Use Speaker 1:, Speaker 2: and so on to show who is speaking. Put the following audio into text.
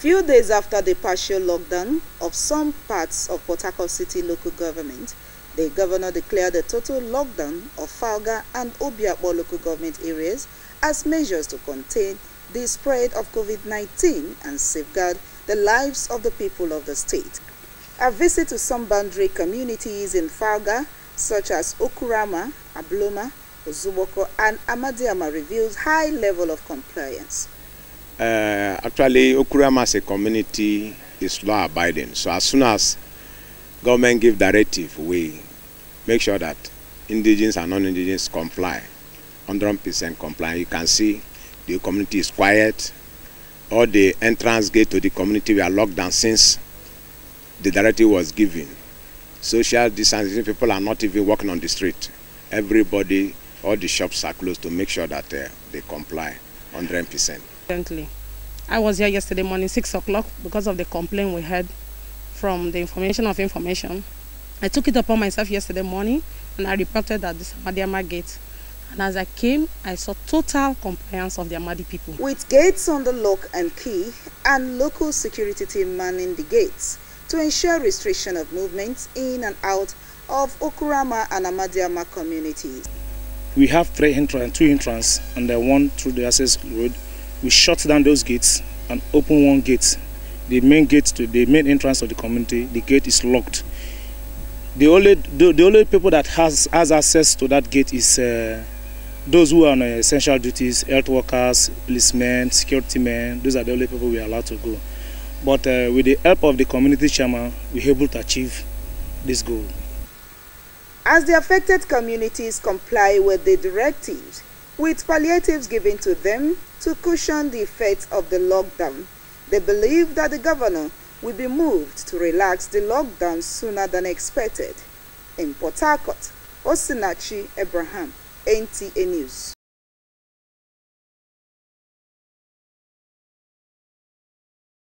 Speaker 1: Few days after the partial lockdown of some parts of Port Harcourt City local government, the governor declared a total lockdown of Falga and Obiakpo local government areas as measures to contain the spread of COVID-19 and safeguard the lives of the people of the state. A visit to some boundary communities in Falga, such as Okurama, Abloma, Ozuboko, and Amadiama, reveals high level of compliance.
Speaker 2: Actually, Okurama as a community is law abiding. So as soon as government give directive, we make sure that indigenous and non-indigenous comply, 100% comply. You can see the community is quiet. All the entrance gate to the community were locked down since the directive was given. Social distancing, people are not even walking on the street. Everybody, all the shops are closed to make sure that they comply 100%.
Speaker 3: I was here yesterday morning, 6 o'clock, because of the complaint we had from the information. I took it upon myself yesterday morning and I reported at this Amadiama gate. And as I came, I saw total compliance of the Amadi people.
Speaker 1: With gates on the lock and key and local security team manning the gates to ensure restriction of movements in and out of Okurama and Amadiama communities.
Speaker 4: We have 2 entrances and one through the access road. We shut down those gates and open one gate. The main gate to the main entrance of the community, the gate is locked. The only people that has access to that gate is those who are on essential duties, health workers, policemen, security men. Those are the only people we are allowed to go. But with the help of the community chairman, we are able to achieve this goal.
Speaker 1: As the affected communities comply with the directives, with palliatives given to them to cushion the effects of the lockdown, they believe that the governor will be moved to relax the lockdown sooner than expected. In Port Harcourt, Osinachi Abraham, NTA News.